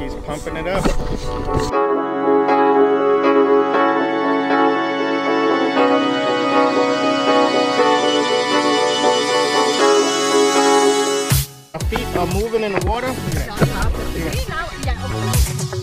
she's pumping it up. Our feet are moving in the water. Look at that.